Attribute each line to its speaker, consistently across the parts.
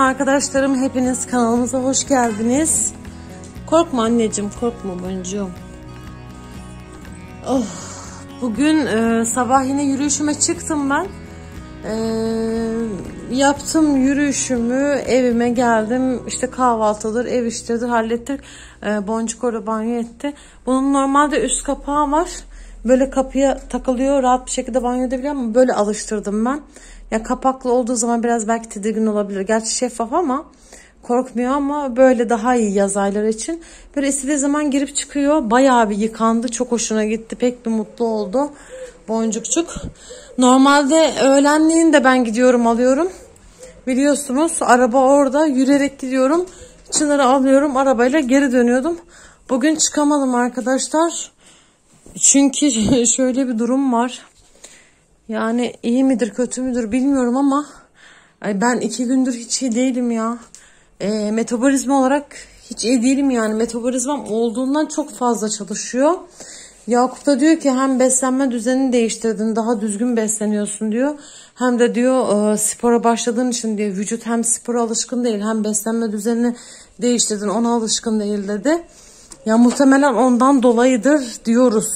Speaker 1: arkadaşlarım, hepiniz kanalımıza hoş geldiniz. Korkma anneciğim, korkma boncuğum. Oh, bugün sabah yine yürüyüşüme çıktım ben. Yaptım yürüyüşümü, evime geldim. İşte kahvaltıdır, ev işleridir hallettik. Boncuk orada banyo etti. Bunun normalde üst kapağı var. Böyle kapıya takılıyor, rahat bir şekilde banyo edebiliyor ama böyle alıştırdım ben. Ya kapaklı olduğu zaman biraz belki tedirgin olabilir. Gerçi şeffaf ama korkmuyor, ama böyle daha iyi yaz ayları için. Böyle istediği zaman girip çıkıyor. Bayağı bir yıkandı. Çok hoşuna gitti. Pek bir mutlu oldu Boncukçuk. Normalde öğlenliğin de ben gidiyorum alıyorum. Biliyorsunuz araba orada, yürüyerek gidiyorum. Çınar'ı alıyorum, arabayla geri dönüyordum. Bugün çıkamadım arkadaşlar. Çünkü şöyle bir durum var. Yani iyi midir kötü müdür bilmiyorum ama ben 2 gündür hiç iyi değilim ya. Metabolizma olarak hiç iyi değilim yani. Metabolizmam olduğundan çok fazla çalışıyor. Yakup da diyor ki hem beslenme düzenini değiştirdin, daha düzgün besleniyorsun diyor. Hem de diyor spora başladığın için diyor vücut hem spora alışkın değil hem beslenme düzenini değiştirdin, ona alışkın değil dedi. Ya muhtemelen ondan dolayıdır diyoruz.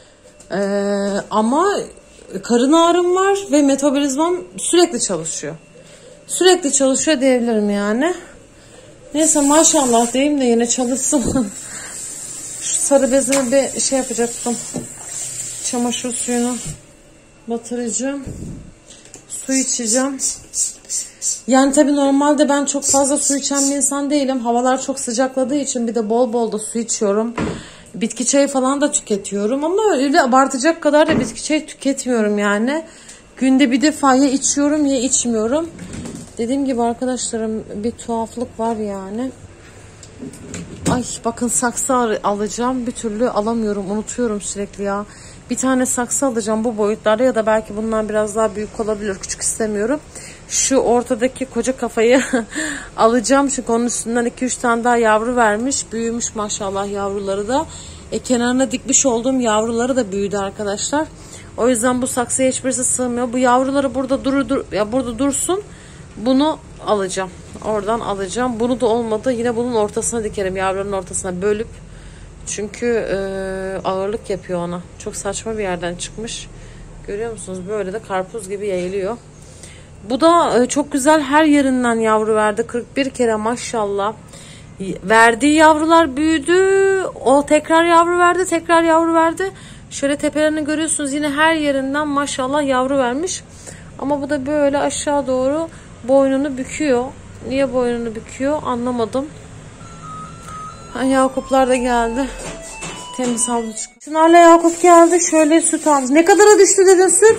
Speaker 1: Ama karın ağrım var ve metabolizmam sürekli çalışıyor. Sürekli çalışıyor diyebilirim yani. Neyse maşallah diyeyim de yine çalışsın. Şu sarı bezime bir şey yapacaktım. Çamaşır suyunu batıracağım. Su içeceğim. Yani tabii normalde ben çok fazla su içen bir insan değilim. Havalar çok sıcakladığı için bir de bol bol da su içiyorum. Bitki çayı falan da tüketiyorum ama öyle abartacak kadar da bitki çayı tüketmiyorum yani. Günde bir defa ya içiyorum ya içmiyorum. Dediğim gibi arkadaşlarım bir tuhaflık var yani. Ay bakın saksı alacağım. Bir türlü alamıyorum. Unutuyorum sürekli ya. Bir tane saksı alacağım bu boyutlarda ya da belki bundan biraz daha büyük olabilir. Küçük istemiyorum. Şu ortadaki koca kafayı alacağım. Çünkü onun üstünden 2-3 tane daha yavru vermiş. Büyümüş maşallah yavruları da. Kenarına dikmiş olduğum yavruları da büyüdü arkadaşlar. O yüzden bu saksıya hiçbirisi sığmıyor. Bu yavruları burada burada dursun. Bunu alacağım. Oradan alacağım. Bunu da olmadı. Yine bunun ortasına dikerim. Yavruların ortasına bölüp. Çünkü ağırlık yapıyor ona. Çok saçma bir yerden çıkmış. Görüyor musunuz? Böyle de karpuz gibi yayılıyor. Bu da çok güzel, her yerinden yavru verdi. 41 kere maşallah. Verdiği yavrular büyüdü. O tekrar yavru verdi. Tekrar yavru verdi. Şöyle tepelerini görüyorsunuz. Yine her yerinden maşallah yavru vermiş. Ama bu da böyle aşağı doğru boynunu büküyor. Niye boynunu büküyor anlamadım. Yakuplar da geldi. Temiz havlu çıktı. Çınar'la Yakup geldi. Şöyle süt almış. Ne kadara düştü dedin süt?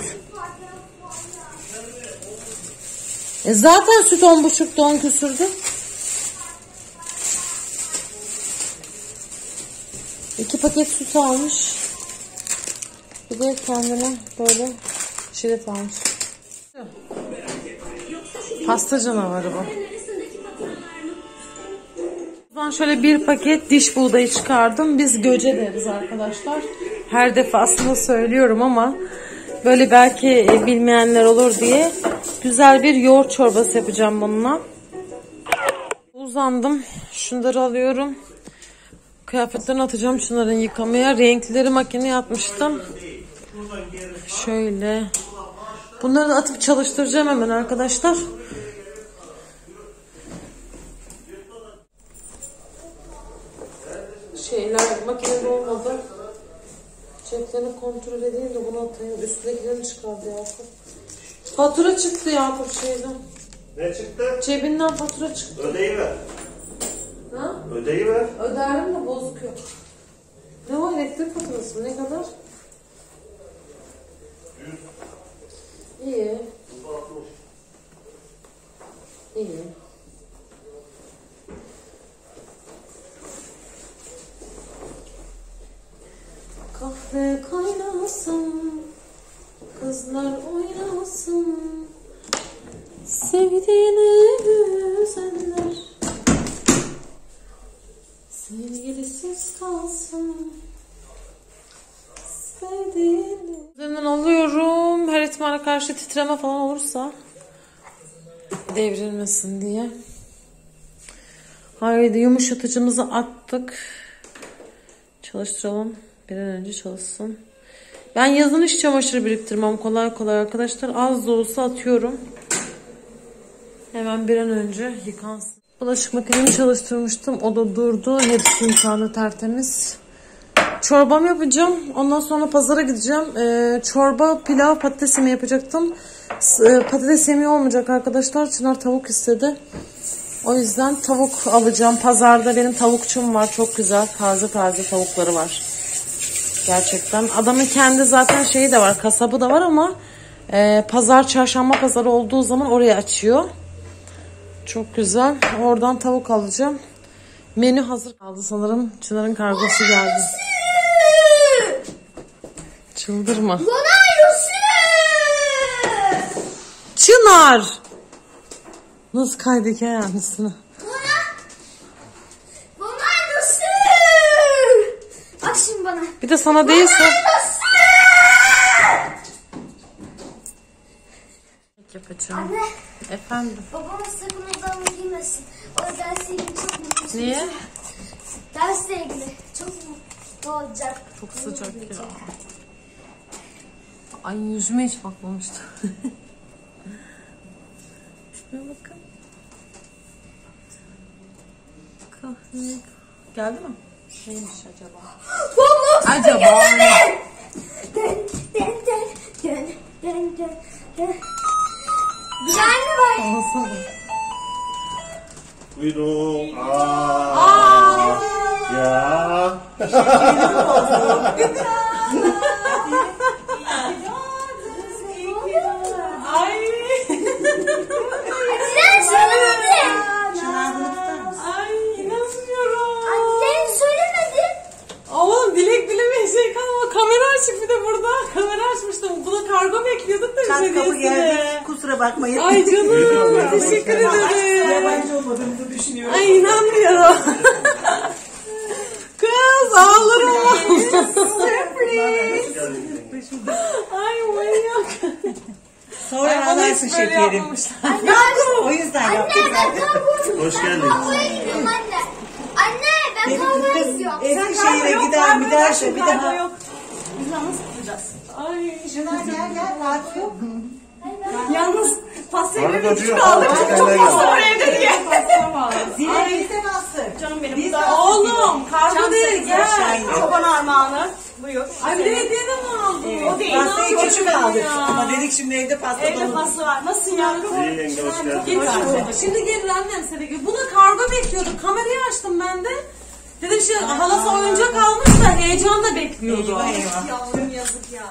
Speaker 1: Zaten süt 10,5'tu, 10 küsürdü. 2 paket süt almış. Bir de kendine böyle şiret almış. Pasta canavarı bu. Ben şöyle bir paket diş buğdayı çıkardım. Biz göce deriz arkadaşlar. Her defasında söylüyorum ama böyle belki bilmeyenler olur diye güzel bir yoğurt çorbası yapacağım bununla. Uzandım. Şunları alıyorum. Kıyafetlerini atacağım şunların yıkamaya. Renkleri makineye atmıştım. Şöyle. Bunları da atıp çalıştıracağım hemen arkadaşlar. Şeyler makinede olmadı. Ceplerini kontrol edeyim de bunu atayım. Üstündekilerini çıkardı Yakup. Fatura çıktı Yakup şeyden.
Speaker 2: Ne çıktı?
Speaker 1: Cebinden fatura çıktı.
Speaker 2: Ödeyiver.
Speaker 1: Ha?
Speaker 2: Ödeyiver.
Speaker 1: Öderim de bozuk yok. Ne o, elektrik faturası ne kadar? 100. İyi.
Speaker 2: 60.
Speaker 1: İyi. Kahve kaynasın, kızlar oynasın, sevdiğini üzenler sevgilisiz kalsın, sevdiğini. Üzerinden alıyorum. Her ihtimale karşı titreme falan olursa devrilmesin diye. Haydi yumuşatıcımızı attık. Çalıştıralım. Bir an önce çalışsın. Ben yazın hiç çamaşır biriktirmem kolay kolay arkadaşlar. Az da olsa atıyorum. Hemen bir an önce yıkansın. Bulaşık makinemi çalıştırmıştım. O da durdu. Hepsi yıkandı tertemiz. Çorbam yapacağım. Ondan sonra pazara gideceğim. Çorba, pilav, patates yemeği yapacaktım. Patates yemeği olmayacak arkadaşlar. Çınar tavuk istedi. O yüzden tavuk alacağım. Pazarda benim tavukçum var. Çok güzel. Taze taze tavukları var. Gerçekten. Adamın kendi zaten şeyi de var. Kasabı da var ama pazar, çarşamba pazarı olduğu zaman oraya açıyor. Çok güzel. Oradan tavuk alacağım. Menü hazır kaldı sanırım. Çınar'ın kargosu geldi. Çıldırma. Çınar! Nasıl kaydık ya yanlısına?
Speaker 2: Bak şimdi bana.
Speaker 1: Bir de sana değilse. Yapacağım.
Speaker 2: Anne.
Speaker 1: Efendim.
Speaker 2: Babama sakın odamı giymesin. O dersle ilgili çok mutlu.
Speaker 1: Niye?
Speaker 2: Dersle ilgili çok mutlu olacak.
Speaker 1: Çok sıcak ya. Ay yüzüme hiç bakmamıştı. Şuna bakın. Kahve. Geldi mi? Neymiş acaba?
Speaker 2: Baba.
Speaker 1: Acaba?
Speaker 2: Dön dön dön dön dön dön dön. Bir anne var.
Speaker 1: Olsun.
Speaker 3: Buyurun. Aa. Ya.
Speaker 1: Ay.
Speaker 2: Sen söylemedin.
Speaker 1: Ay inanmıyorum.
Speaker 2: Sen söylemedin.
Speaker 1: Oğlum dilek dilemeye şey kalmadı. Kamera açık bir de burada. Kamera açmıştım. Buna kargo bekliyorduk da bir şey
Speaker 4: Kapı
Speaker 1: değilse.
Speaker 4: geldi. Kusura bakmayın.
Speaker 1: Ay canım. Teşekkür ederim.
Speaker 4: Yabancı olmadığımızı düşünüyorum.
Speaker 1: Ay inanmıyorum. Kız ağlarım. Ay manyak.
Speaker 4: Sonra
Speaker 1: Ay bana
Speaker 4: ağlarsın
Speaker 1: hiç böyle
Speaker 4: şekerim.
Speaker 1: yapmamışlar.
Speaker 4: O yüzden yaptık zaten.
Speaker 3: Hoş geldin.
Speaker 2: Kahveye gidiyorum anne. Anne ben kahveye gidiyorum.
Speaker 4: Eskişehir'e gider bir daha bir daha.
Speaker 1: Yok. Biz nasıl tutacağız? Ay.
Speaker 4: Şuna gel rahat yok.
Speaker 1: Yalnız pastayı
Speaker 3: Arada
Speaker 1: böyle küçük
Speaker 3: diyor,
Speaker 1: aldık.
Speaker 3: arada
Speaker 1: Çok
Speaker 3: gel.
Speaker 1: fazla var evde diye.
Speaker 4: Zile bizden alsın.
Speaker 1: Canım benim.
Speaker 4: Biz de
Speaker 1: Oğlum kargo değil gel.
Speaker 4: Çoban
Speaker 1: armağanı. Buyur. Ay bir de hediye de mi aldın? O değil.
Speaker 4: Pastayı
Speaker 1: Çok
Speaker 4: küçük
Speaker 1: güzel
Speaker 4: aldık.
Speaker 1: ya.
Speaker 4: Ama dedik şimdi evde pasta
Speaker 1: Evde
Speaker 4: dolu.
Speaker 1: pasta var. Nasılsın yavrum?
Speaker 3: İyi yenge hoş geldin.
Speaker 1: Geçiyorum. Şimdi gelir annem seni gibi. Buna kargo bekliyorduk. Kamerayı açtım ben de. Dedim şey halası oyuncak almış da heyecanla bekliyordu.
Speaker 4: Eyvah.
Speaker 1: Yavrum yazık ya.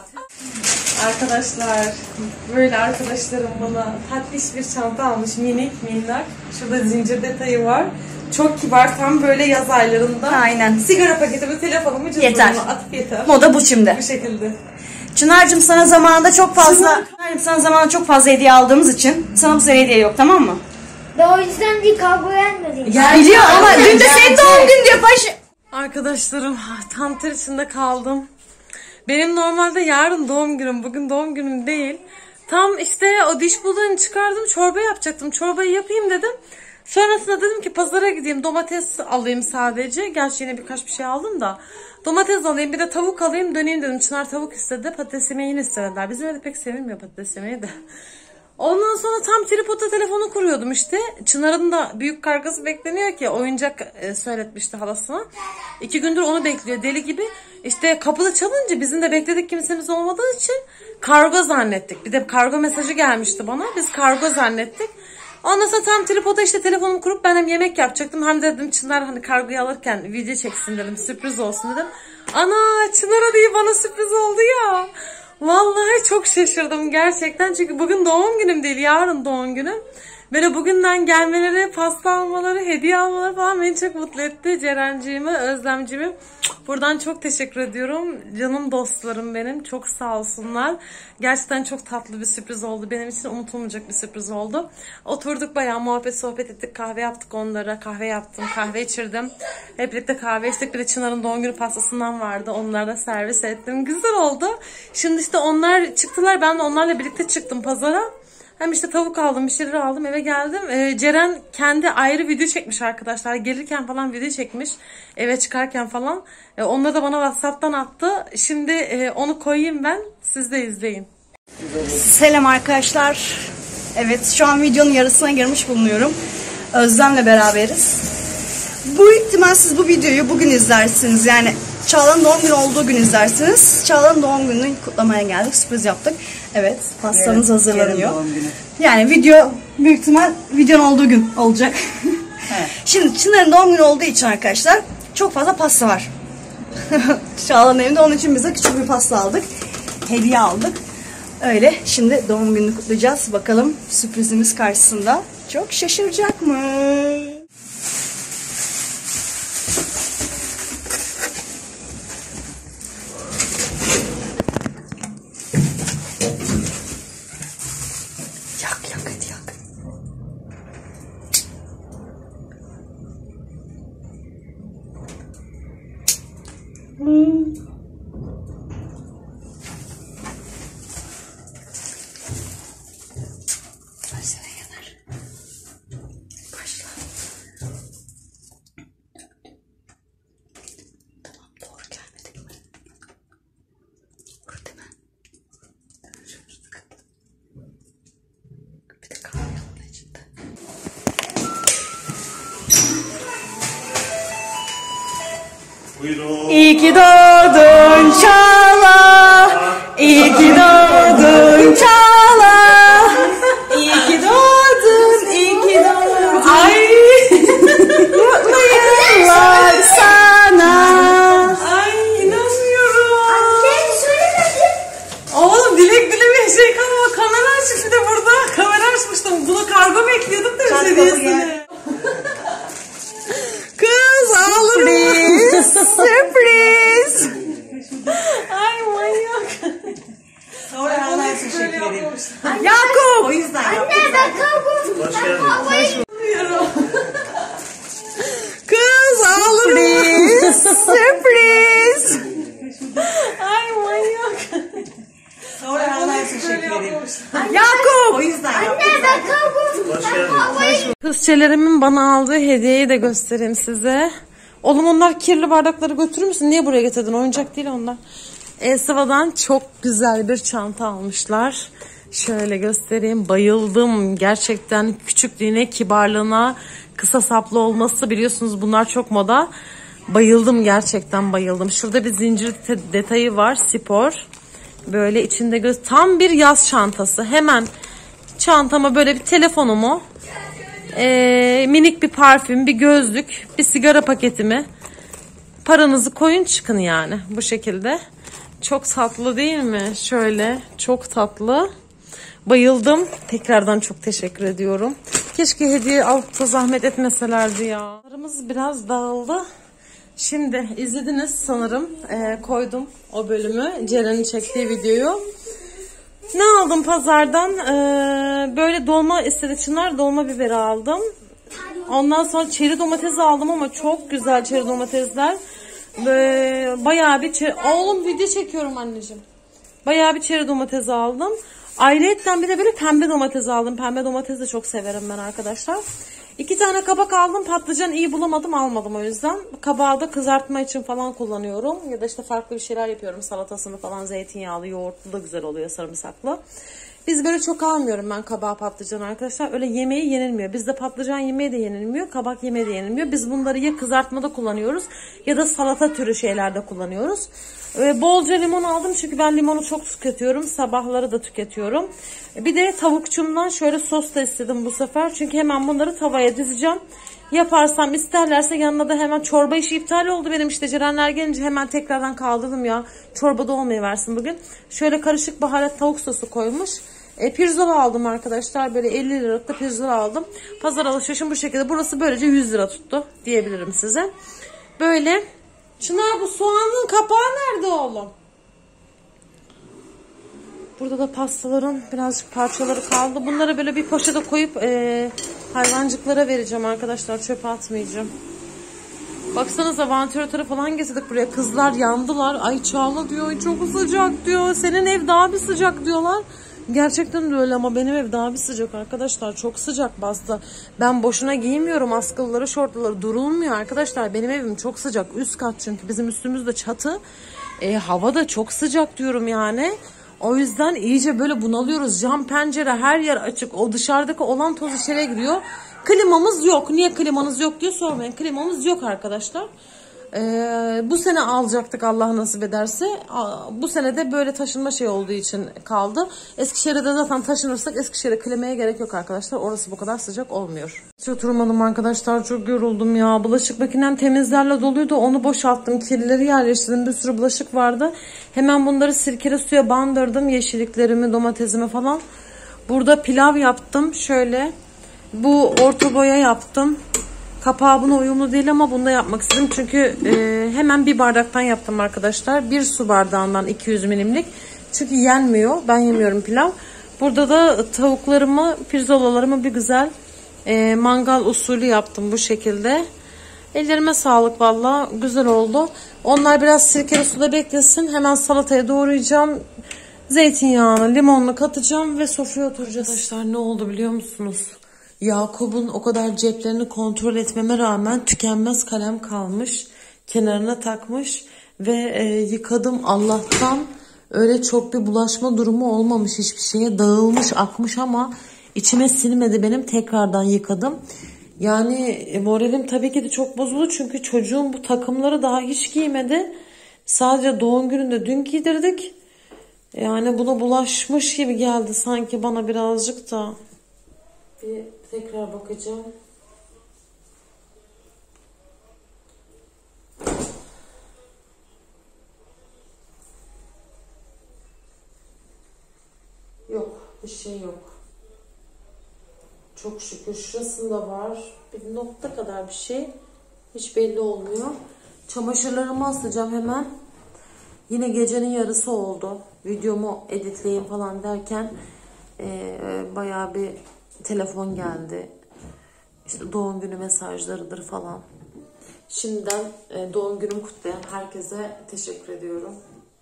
Speaker 1: Arkadaşlar böyle arkadaşlarım bana tatlış bir çanta almış minik minnak. Şurada zincir detayı var. Çok kibar tam böyle yaz aylarında.
Speaker 5: Aynen.
Speaker 1: Sigara paketimi telefonumu
Speaker 5: Yeter.
Speaker 1: cüzdanıma atıp yeter.
Speaker 5: Moda bu şimdi.
Speaker 1: Bu şekilde.
Speaker 5: Çınar'cığım sana zamanında çok fazla hediye aldığımız için sana bu sene hediye yok, tamam mı?
Speaker 2: Ben o yüzden bir kavga gelmedim.
Speaker 5: Biliyor ama dün de senin doğum günü diye
Speaker 1: Arkadaşlarım tam ter içinde kaldım. Benim normalde yarın doğum günüm. Bugün doğum günüm değil. Tam işte o diş bulduğunu çıkardım. Çorba yapacaktım. Çorbayı yapayım dedim. Sonrasında dedim ki pazara gideyim. Domates alayım sadece. Gerçi yine birkaç bir şey aldım da. Domates alayım bir de tavuk alayım döneyim dedim. Çınar tavuk istedi. Patates yemeği yine istediler. Bizim evde pek sevilmiyor patates yemeği de. Ondan sonra tam tripoda telefonu kuruyordum işte. Çınar'ın da büyük kargası bekleniyor ki oyuncak söyletmişti halasına. 2 gündür onu bekliyor deli gibi. İşte kapıda çalınca bizim de bekledik kimsemiz olmadığı için kargo zannettik. Bir de kargo mesajı gelmişti bana. Biz kargo zannettik. Ondan sonra tam tripoda işte telefonumu kurup ben hem yemek yapacaktım. Hem dedim Çınar hani kargoyu alırken video çeksin dedim. Sürpriz olsun dedim. Ana Çınar'a değil bana sürpriz oldu ya. Vallahi çok şaşırdım gerçekten. Çünkü bugün doğum günüm değil yarın doğum günüm. Böyle bugünden gelmeleri, pasta almaları, hediye almaları falan beni çok mutlu etti. Ceren'ciğime, Özlemciğime buradan çok teşekkür ediyorum. Canım dostlarım benim. Çok sağ olsunlar. Gerçekten çok tatlı bir sürpriz oldu. Benim için unutulmayacak bir sürpriz oldu. Oturduk bayağı muhabbet sohbet ettik. Kahve yaptık onlara. Kahve yaptım. Kahve içirdim. Hep birlikte kahve içtik. Bir de Çınar'ın doğum günü pastasından vardı. Onlara da servis ettim. Güzel oldu. Şimdi işte onlar çıktılar. Ben de onlarla birlikte çıktım pazara. Hem işte tavuk aldım, bir şeyler aldım, eve geldim. Ceren kendi ayrı video çekmiş arkadaşlar. Gelirken falan video çekmiş. Eve çıkarken falan. Onları da bana WhatsApp'tan attı. Şimdi onu koyayım ben. Siz de izleyin.
Speaker 5: Selam arkadaşlar. Evet, şu an videonun yarısına girmiş bulunuyorum. Özlem'le beraberiz. Bu ihtimal siz bu videoyu bugün izlersiniz. Yani Çağla'nın doğum günü olduğu gün izlersiniz. Çağla'nın doğum gününü kutlamaya geldik. Sürpriz yaptık. Evet, pastamız hazırlanıyor. Yani video büyük ihtimal videonun olduğu gün olacak. Evet. Şimdi Çınar'ın doğum günü olduğu için arkadaşlar çok fazla pasta var. Çağla'nın evinde, onun için bize küçük bir pasta aldık. Hediye aldık. Öyle, şimdi doğum gününü kutlayacağız. Bakalım sürprizimiz karşısında çok şaşıracak mı? Yak hadi yak. Başla yanar. Başla. Tamam, doğru gelmedik mi? Vur değil mi? Bir de kahve yanında içinde.
Speaker 3: Buyurun.
Speaker 5: İyi ki doğdun Çağla. İyi ki doğdun Çağla. İyi ki doğdun, iyi ki doğdun. Ay. Mutlu yıllar sana.
Speaker 1: Ay inanmıyorum.
Speaker 2: Annem söylemedi.
Speaker 1: Oğlum dilek dilemeye şey kalmadı. Kamera açmış bir de burada. Kamera açmıştım. Bunu kargo bekliyordum da hediyesini. Kız ağlarım.
Speaker 5: Sürpriz.
Speaker 1: Ay manyak.
Speaker 4: Sonra Allah teşekkür ederim.
Speaker 5: Yakup.
Speaker 4: O yüzden yaptım.
Speaker 2: Anne ben kavga.
Speaker 3: Hoş geldin.
Speaker 1: Kız ağlarım.
Speaker 5: Sürpriz.
Speaker 1: Ay manyak.
Speaker 4: Sonra Allah teşekkür ederim.
Speaker 5: Yakup.
Speaker 4: O yüzden yaptım.
Speaker 2: Anne ben kavga.
Speaker 3: Hoş geldin.
Speaker 1: Kızçelerimin bana aldığı hediyeyi de göstereyim size. Oğlum onlar kirli bardakları götürür müsün? Niye buraya getirdin? Oyuncak değil onlar. Elsiva'dan çok güzel bir çanta almışlar. Şöyle göstereyim. Bayıldım. Gerçekten küçüklüğüne, kibarlığına, kısa saplı olması, biliyorsunuz bunlar çok moda. Bayıldım, gerçekten bayıldım. Şurada bir zincir detayı var. Spor. Böyle içinde tam bir yaz çantası. Hemen çantama böyle bir telefonumu, minik bir parfüm, bir gözlük, bir sigara paketimi, paranızı koyun çıkın yani bu şekilde. Çok tatlı değil mi? Şöyle çok tatlı. Bayıldım. Tekrardan çok teşekkür ediyorum. Keşke hediye alıp da zahmet etmeselerdi ya. Aramız biraz dağıldı. Şimdi izlediniz sanırım. Koydum o bölümü. Ceren'in çektiği videoyu. Ne aldım pazardan? Böyle dolma istedi Çınar. Dolma biberi aldım. Ondan sonra çeri domates aldım ama çok güzel çeri domatesler. Bayağı bir oğlum video çekiyorum anneciğim. Bayağı bir çeri domates aldım. Ayrıyetten bir de böyle pembe domates aldım. Pembe domates de çok severim ben arkadaşlar. 2 tane kabak aldım. Patlıcan iyi bulamadım, almadım o yüzden. Kabağı da kızartma için falan kullanıyorum. Ya da işte farklı bir şeyler yapıyorum. Salatasını falan zeytinyağlı, yoğurtlu da güzel oluyor, sarımsaklı. Biz böyle çok almıyorum ben kabağı, patlıcan arkadaşlar. Öyle yemeği yenilmiyor. Bizde patlıcan yemeği de yenilmiyor. Kabak yemeği de yenilmiyor. Biz bunları ya kızartmada kullanıyoruz ya da salata türü şeylerde kullanıyoruz. Bolca limon aldım çünkü ben limonu çok tüketiyorum. Sabahları da tüketiyorum. Bir de tavukçumdan şöyle sos da istedim bu sefer. Çünkü hemen bunları tavaya dizeceğim. Yaparsam isterlerse yanına da hemen çorba işi iptal oldu benim, işte Cerenler gelince hemen tekrardan kaldırdım ya. Çorbada olmayıversin bugün. Şöyle karışık baharat tavuk sosu koymuş. Pirzola aldım arkadaşlar. Böyle 50 liralık da pirzola aldım. Pazar alışverişim bu şekilde. Burası böylece 100 lira tuttu diyebilirim size. Böyle. Çınar, bu soğanın kapağı nerede oğlum? Burada da pastaların birazcık parçaları kaldı. Bunları böyle bir poşete koyup hayvancıklara vereceğim arkadaşlar. Çöpe atmayacağım. Baksanıza, vantilatörü falan getirdik buraya. Kızlar yandılar. Ay Çağla diyor çok sıcak diyor. Senin ev daha bir sıcak diyorlar. Gerçekten de öyle ama benim ev daha bir sıcak arkadaşlar. Çok sıcak bastı. Ben boşuna giymiyorum askılıları, şortları. Durulmuyor arkadaşlar. Benim evim çok sıcak. Üst kat çünkü bizim üstümüzde çatı. Hava da çok sıcak diyorum yani. O yüzden iyice böyle bunalıyoruz. Cam, pencere, her yer açık. O dışarıdaki olan toz içeriye giriyor. Klimamız yok. Niye klimanız yok diye sormayın. Klimamız yok arkadaşlar. Bu sene alacaktık Allah nasip ederse. Bu sene de böyle taşınma şey olduğu için kaldı. Eskişehir'de zaten taşınırsak Eskişehir'e klimaya gerek yok arkadaşlar. Orası bu kadar sıcak olmuyor. Hiç oturmadım arkadaşlar. Çok yoruldum ya. Bulaşık makinem temizlerle doluydu. Onu boşalttım. Kirlileri yerleştirdim. Bir sürü bulaşık vardı. Hemen bunları sirkeli suya bandırdım. Yeşilliklerimi, domatesimi falan. Burada pilav yaptım. Şöyle. Bu orta boya yaptım. Kapağı buna uyumlu değil ama bunu da yapmak istedim. Çünkü hemen bir bardaktan yaptım arkadaşlar. Bir su bardağından 200 milimlik. Çünkü yenmiyor. Ben yemiyorum pilav. Burada da tavuklarımı, pirzolalarımı bir güzel mangal usulü yaptım bu şekilde. Ellerime sağlık valla. Güzel oldu. Onlar biraz sirkeli suda beklesin. Hemen salataya doğrayacağım. Zeytinyağını, limonunu katacağım ve sofraya oturacağız. Arkadaşlar ne oldu biliyor musunuz? Yakup'un o kadar ceplerini kontrol etmeme rağmen tükenmez kalem kalmış. Kenarına takmış ve yıkadım Allah'tan. Öyle çok bir bulaşma durumu olmamış, hiçbir şeye dağılmış, akmış ama içime sinmedi benim. Tekrardan yıkadım. Yani moralim tabii ki de çok bozuldu çünkü çocuğun bu takımları daha hiç giymedi. Sadece doğum gününde dün giydirdik. Yani buna bulaşmış gibi geldi sanki bana birazcık da. Bir tekrar bakacağım. Yok, bir şey yok. Çok şükür şurasında var. Bir nokta kadar bir şey. Hiç belli olmuyor. Çamaşırlarımı asacağım hemen. Yine gecenin yarısı oldu. Videomu editleyeyim falan derken bayağı bir telefon geldi. İşte doğum günü mesajlarıdır falan. Şimdiden doğum günümü kutlayan herkese teşekkür ediyorum.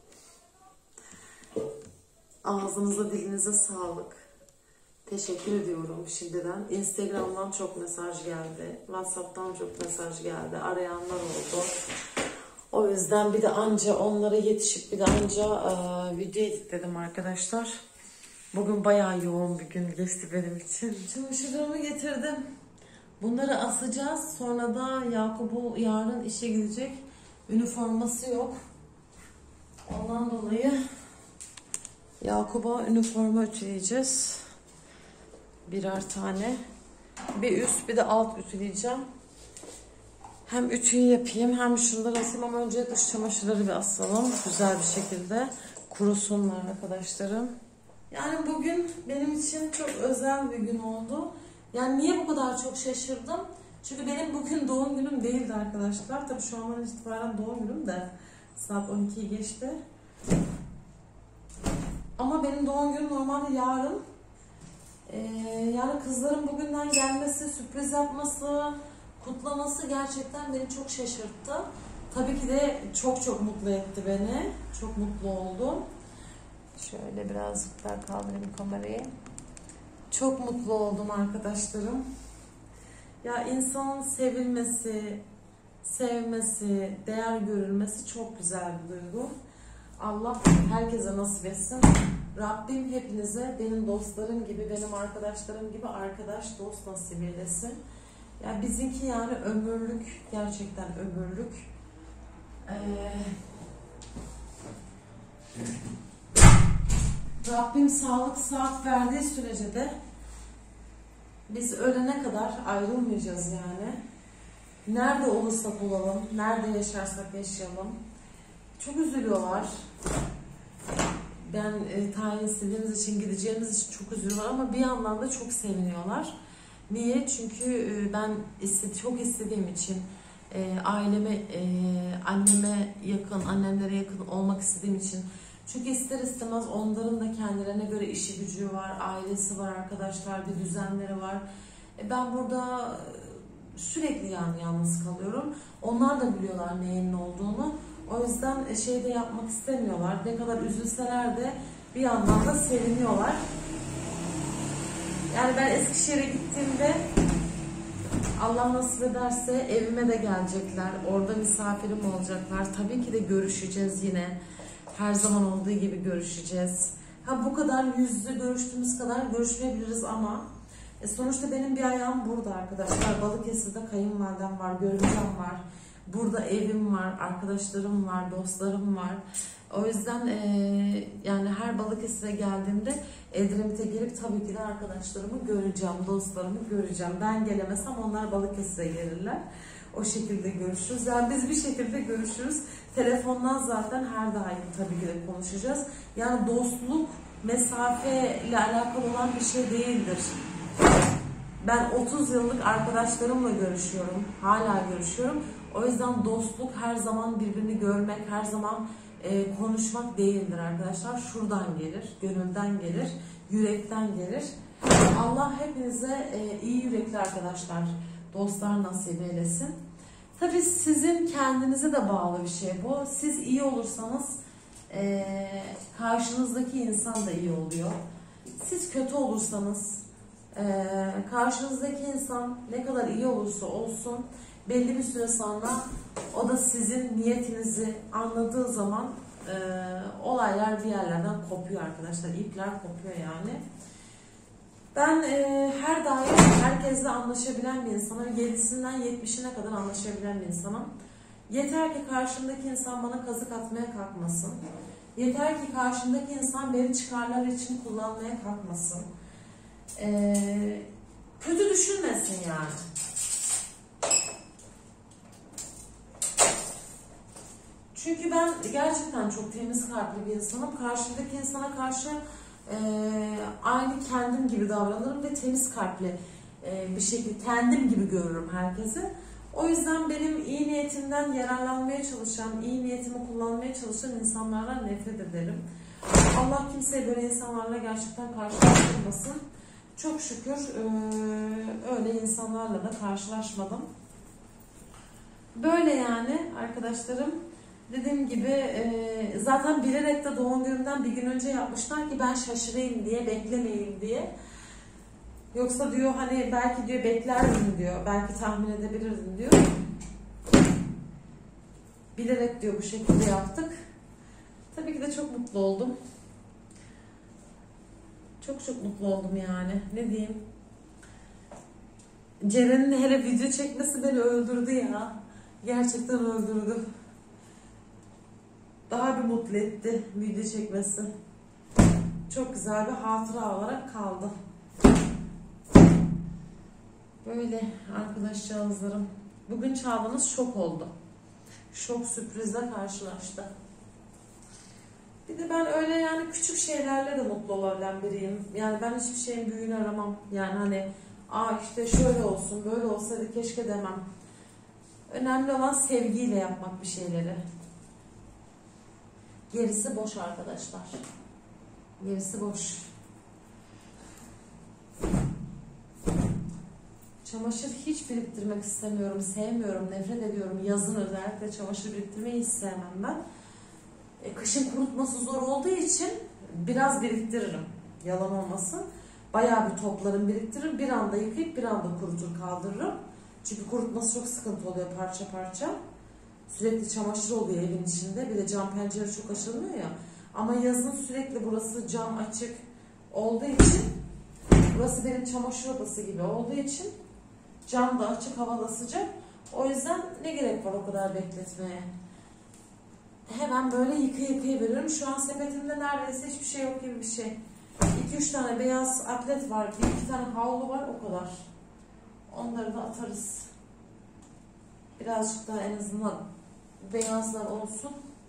Speaker 1: Ağzınıza dilinize sağlık. Teşekkür ediyorum şimdiden. Instagram'dan çok mesaj geldi. WhatsApp'tan çok mesaj geldi. Arayanlar oldu. O yüzden bir de anca onlara yetişip bir de anca video editledim arkadaşlar. Bugün bayağı yoğun bir gün geçti benim için. Çamaşırlarımı getirdim. Bunları asacağız. Sonra da Yakup'u yarın işe gidecek. Üniforması yok. Ondan dolayı Yakup'a üniforma ütüleyeceğiz. Birer tane. Bir üst bir de alt ütüleyeceğim. Hem ütüyü yapayım hem şunları asayım ama önce dış çamaşırları bir asalım. Güzel bir şekilde kurusunlar arkadaşlarım. Yani bugün benim için çok özel bir gün oldu. Yani niye bu kadar çok şaşırdım? Çünkü benim bugün doğum günüm değildi arkadaşlar. Tabii şu andan itibaren doğum günüm de saat 12'yi geçti. Ama benim doğum günüm normalde yarın. Yani kızların bugünden gelmesi, sürpriz yapması, kutlaması gerçekten beni çok şaşırttı. Tabii ki de çok mutlu etti beni. Çok mutlu oldum. Şöyle birazcık daha kaldırayım kamerayı. Çok mutlu oldum arkadaşlarım. Ya insanın sevilmesi, sevmesi, değer görülmesi çok güzel bir duygu. Allah herkese nasip etsin. Rabbim hepinize benim dostlarım gibi, benim arkadaşlarım gibi arkadaş, dost nasip eylesin. Ya bizimki yani ömürlük, gerçekten ömürlük. Rabbim sağlık sıhhat verdiği sürece de biz ölene kadar ayrılmayacağız yani. Nerede olursak olalım, nerede yaşarsak yaşayalım. Çok üzülüyorlar. Ben tayin istediğimiz için, gideceğimiz için çok üzülüyorlar ama bir yandan da çok seviniyorlar. Niye? Çünkü ben çok istediğim için aileme, anneme yakın, annemlere yakın olmak istediğim için. Çünkü ister istemez onların da kendilerine göre işi gücü var, ailesi var, arkadaşlar, bir düzenleri var. Ben burada sürekli yalnız kalıyorum. Onlar da biliyorlar neyin ne olduğunu. O yüzden şey de yapmak istemiyorlar. Ne kadar üzülseler de Bir yandan da seviniyorlar. Yani ben Eskişehir'e gittiğimde Allah nasip ederse evime de gelecekler. Orada misafirim olacaklar. Tabii ki de görüşeceğiz yine. Her zaman olduğu gibi görüşeceğiz. Ha bu kadar yüz yüze görüştüğümüz kadar görüşmeyebiliriz ama sonuçta benim bir ayağım burada arkadaşlar. Balıkesir'de kayınvalidem var, görümcem var. Burada evim var, arkadaşlarım var, dostlarım var. O yüzden yani her Balıkesir'e geldiğimde Edremit'e gelip tabii ki de arkadaşlarımı göreceğim, dostlarımı göreceğim. Ben gelemesem onlar Balıkesir'e gelirler. O şekilde görüşürüz. Yani biz bir şekilde görüşürüz. Telefondan zaten her daim tabii ki de konuşacağız. Yani dostluk mesafeyle alakalı olan bir şey değildir. Ben 30 yıllık arkadaşlarımla görüşüyorum. Hala görüşüyorum. O yüzden dostluk her zaman birbirini görmek, her zaman konuşmak değildir arkadaşlar. Şuradan gelir, gönülden gelir, yürekten gelir. Allah hepinize iyi yürekli arkadaşlar, dostlar nasip eylesin. Tabii sizin kendinize de bağlı bir şey bu. Siz iyi olursanız karşınızdaki insan da iyi oluyor. Siz kötü olursanız karşınızdaki insan ne kadar iyi olursa olsun belli bir süre sonra o da sizin niyetinizi anladığı zaman olaylar bir yerlerden kopuyor arkadaşlar. İpler kopuyor yani. Ben her daim herkesle anlaşabilen bir insanım. 7'sinden 70'ine kadar anlaşabilen bir insanım. Yeter ki karşımdaki insan bana kazık atmaya kalkmasın. Yeter ki karşımdaki insan beni çıkarlar için kullanmaya kalkmasın. Kötü düşünmesin yani. Çünkü ben gerçekten çok temiz kalpli bir insanım. Karşımdaki insana karşı aynı kendim gibi davranırım ve temiz kalpli bir şekilde kendim gibi görürüm herkesi. O yüzden benim iyi niyetimden yararlanmaya çalışan, iyi niyetimi kullanmaya çalışan insanlardan nefret ederim. Allah kimseye böyle insanlarla gerçekten karşılaştırmasın. Çok şükür öyle insanlarla da karşılaşmadım. Böyle yani arkadaşlarım. Dediğim gibi zaten bilerek de doğum günümden bir gün önce yapmışlar ki ben şaşırayım diye, beklemeyeyim diye. Yoksa diyor hani belki diyor beklerdim diyor, belki tahmin edebilirdim diyor. Bilerek diyor bu şekilde yaptık. Tabii ki de çok mutlu oldum. Çok mutlu oldum yani. Ne diyeyim? Ceren'in hele video çekmesi beni öldürdü ya. Gerçekten öldürdü. Daha bir mutlu etti video çekmesi. Çok güzel bir hatıra olarak kaldı. Böyle arkadaşlarım. Bugün Çağla'mız şok oldu. Şok sürprizle karşılaştı. Bir de ben öyle yani küçük şeylerle de mutlu olabilen biriyim. Yani ben hiçbir şeyin büyüğünü aramam. Yani hani işte şöyle olsun, böyle olsaydı keşke demem. Önemli olan sevgiyle yapmak bir şeyleri. Gerisi boş arkadaşlar. Gerisi boş. Çamaşır hiç biriktirmek istemiyorum. Sevmiyorum, nefret ediyorum. Yazın özellikle çamaşır biriktirmeyi hiç sevmem ben. Kışın kurutması zor olduğu için biraz biriktiririm. Yalan olmasın. Bayağı bir toplarım, biriktiririm. Bir anda yıkayıp bir anda kurutur kaldırırım. Çünkü kurutması çok sıkıntı oluyor parça parça. Sürekli çamaşır oluyor evin içinde. Bir de cam pencere çok açılmıyor ya. Ama yazın sürekli burası cam açık olduğu için, burası benim çamaşır odası gibi olduğu için cam da açık, hava da sıcak. O yüzden ne gerek var o kadar bekletmeye? Hemen böyle yıkaya veriyorum. Şu an sepetimde neredeyse hiçbir şey yok gibi bir şey. 2-3 tane beyaz atlet var. 1-2 tane havlu var. O kadar. Onları da atarız. Birazcık daha en azından beyazlar olsun.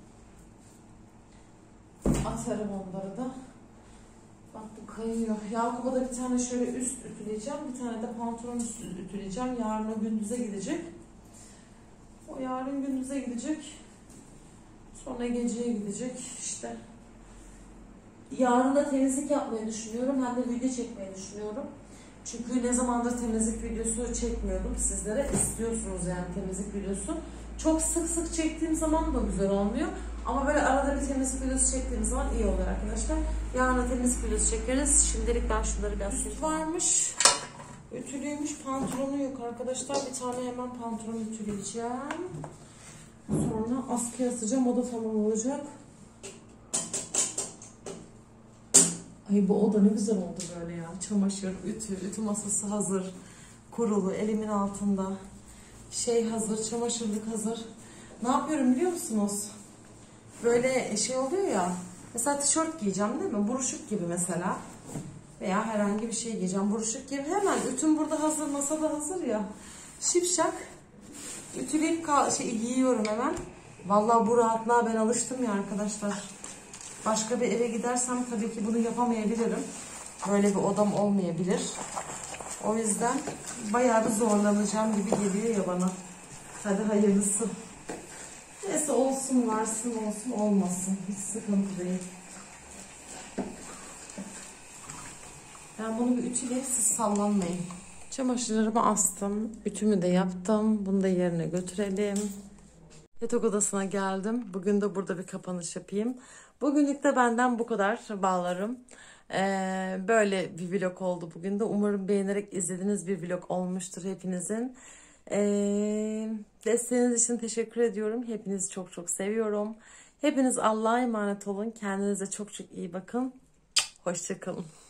Speaker 1: Atarım onları da. Bak bu kayıyor. Yakup'a da bir tane şöyle üst ütüleyeceğim. Bir tane de pantolon üstü ütüleyeceğim. Yarın o gündüze gidecek. O yarın gündüze gidecek. Sonra geceye gidecek işte. Yarın da temizlik yapmayı düşünüyorum. Hem de video çekmeyi düşünüyorum. Çünkü ne zamandır temizlik videosu çekmiyordum. Sizlere istiyorsunuz yani temizlik videosu. Çok sık çektiğim zaman da güzel olmuyor. Ama böyle arada bir temiz videosu çektiğimiz zaman iyi olur arkadaşlar. Yarın temiz videosu çekeriz. Şimdilik ben şunları biraz varmış. Ütülüymüş, pantolonu yok arkadaşlar. Bir tane hemen pantolon ütüleyeceğim. Sonra askıya asacağım. O da tamam olacak. Ay bu oda ne güzel oldu böyle ya. Çamaşır, ütü masası hazır. Kurulu, elimin altında. Şey hazır, çamaşırlık hazır. Ne yapıyorum biliyor musunuz? Böyle şey oluyor ya. Mesela tişört giyeceğim değil mi? Buruşuk gibi mesela. Veya herhangi bir şey giyeceğim. Buruşuk gibi. Hemen ütüm burada hazır, masada hazır ya. Şipşak. Ütüleyip giyiyorum hemen. Vallahi bu rahatlığa ben alıştım ya arkadaşlar. Başka bir eve gidersem tabii ki bunu yapamayabilirim. Böyle bir odam olmayabilir. O yüzden bayağı bir zorlanacağım gibi geliyor ya bana. Hadi hayırlısı. Neyse olsun, varsın, olsun, olmasın. Hiç sıkıntı değil. Ben bunu bir ütüleyip siz sallanmayın. Çamaşırlarımı astım. Ütümü de yaptım. Bunu da yerine götürelim. Yatak odasına geldim. Bugün de burada bir kapanış yapayım. Bugünlük de benden bu kadar bağlarım. Böyle bir vlog oldu bugün de. Umarım beğenerek izlediğiniz bir vlog olmuştur hepinizin. Desteğiniz için teşekkür ediyorum. Hepinizi çok çok seviyorum. Hepiniz Allah'a emanet olun. Kendinize çok çok iyi bakın. Hoşça kalın.